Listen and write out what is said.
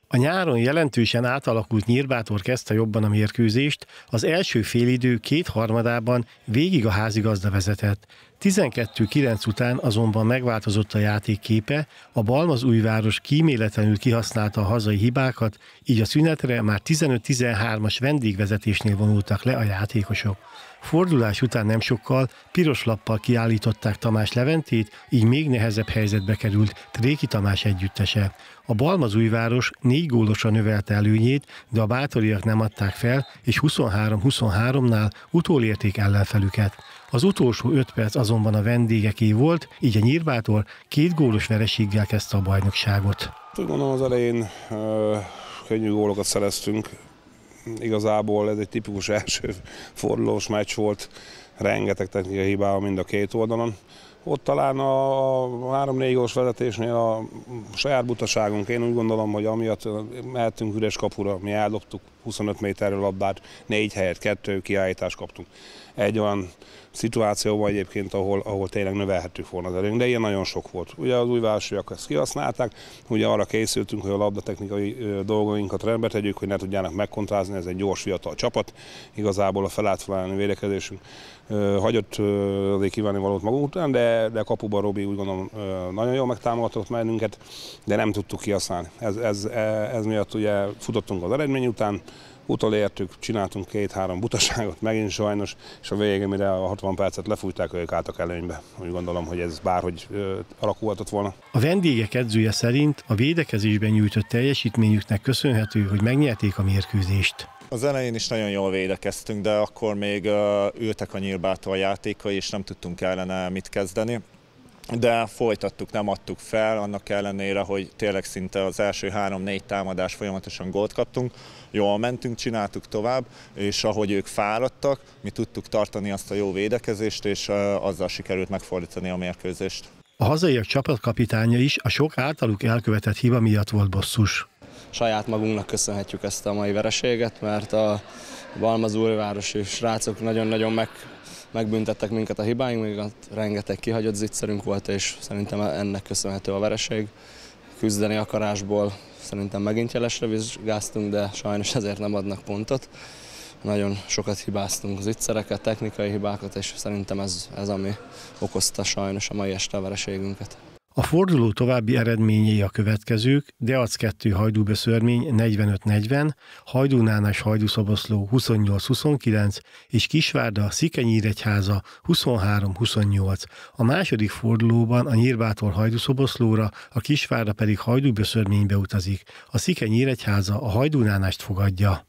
A nyáron jelentősen átalakult Nyírbátor kezdte jobban a mérkőzést, az első félidő 2/3-ában végig a házigazda vezetett. 12-9 után azonban megváltozott a játék képe, a Balmazújváros kíméletlenül kihasználta a hazai hibákat, így a szünetre már 15-13-as vendégvezetésnél vonultak le a játékosok. Fordulás után nem sokkal piros lappal kiállították Tamás Leventét, így még nehezebb helyzetbe került Tréki Tamás együttese. A Balmazújváros 4 gólosan növelte előnyét, de a bátoriak nem adták fel, és 23-23-nál utolérték ellenfelüket. Az utolsó 5 perc azonban a vendégeké volt, így a Nyírbátor 2 gólos vereséggel kezdte a bajnokságot. Úgy gondolom, az elején könnyű gólokat szereztünk. Igazából ez egy tipikus első fordulós meccs volt, rengeteg technikai hibával mind a két oldalon. Ott talán a 3-4 gólos vezetésnél a saját butaságunk, én úgy gondolom, hogy amiatt mehettünk üres kapura, mi eldobtuk 25 méterről labdát, 4 helyett 2 kiállítást kaptunk. Egy olyan szituációban egyébként, ahol tényleg növelhettük volna az előnyt, de ilyen nagyon sok volt. Ugye az újvárosiak ezt kihasználták, ugye arra készültünk, hogy a labdatechnikai dolgainkat rendbe tegyük, hogy ne tudjának megkontrázni, ez egy gyors, fiatal csapat. Igazából a felátfelelni védekezésünk hagyott azért kívánni valót magunk után, de kapuban Robi úgy gondolom nagyon jól megtámogatott bennünket, de nem tudtuk kihasználni. Ez miatt ugye futottunk az eredmény után, utolértük, csináltunk 2-3 butaságot megint sajnos, és a végén, mire a 60 percet lefújták, ők álltak előnybe. Úgy gondolom, hogy ez bárhogy alakulhatott volna. A vendégek edzője szerint a védekezésben nyújtott teljesítményüknek köszönhető, hogy megnyerték a mérkőzést. Az elején is nagyon jól védekeztünk, de akkor még ültek a Nyírbátor játékai, és nem tudtunk ellene mit kezdeni. De folytattuk, nem adtuk fel, annak ellenére, hogy tényleg szinte az első 3-4 támadás folyamatosan gólt kaptunk. Jól mentünk, csináltuk tovább, és ahogy ők fáradtak, mi tudtuk tartani azt a jó védekezést, és azzal sikerült megfordítani a mérkőzést. A hazaiak csapatkapitánya is a sok általuk elkövetett hiba miatt volt bosszus. Saját magunknak köszönhetjük ezt a mai vereséget, mert a Balmazújvárosi srácok nagyon-nagyon megbüntettek minket a hibáink, még rengeteg kihagyott zicserünk volt, és szerintem ennek köszönhető a vereség. Küzdeni akarásból szerintem megint jelesre vizsgáztunk, de sajnos ezért nem adnak pontot. Nagyon sokat hibáztunk zicsereket, technikai hibákat, és szerintem ez ami okozta sajnos a mai este a vereségünket. A forduló további eredményei a következők: Deac 2 Hajdú-Beszörmény 45-40, Hajdú-Nánás Hajdú-Szoboszló 28-29 és Kisvárda Szikenyíregyháza 23-28. A második fordulóban a Nyírbátor Hajdú-Szoboszlóra, a Kisvárda pedig Hajdú-Beszörménybe utazik. A Szikenyíregyháza a Hajdú-Nánást fogadja.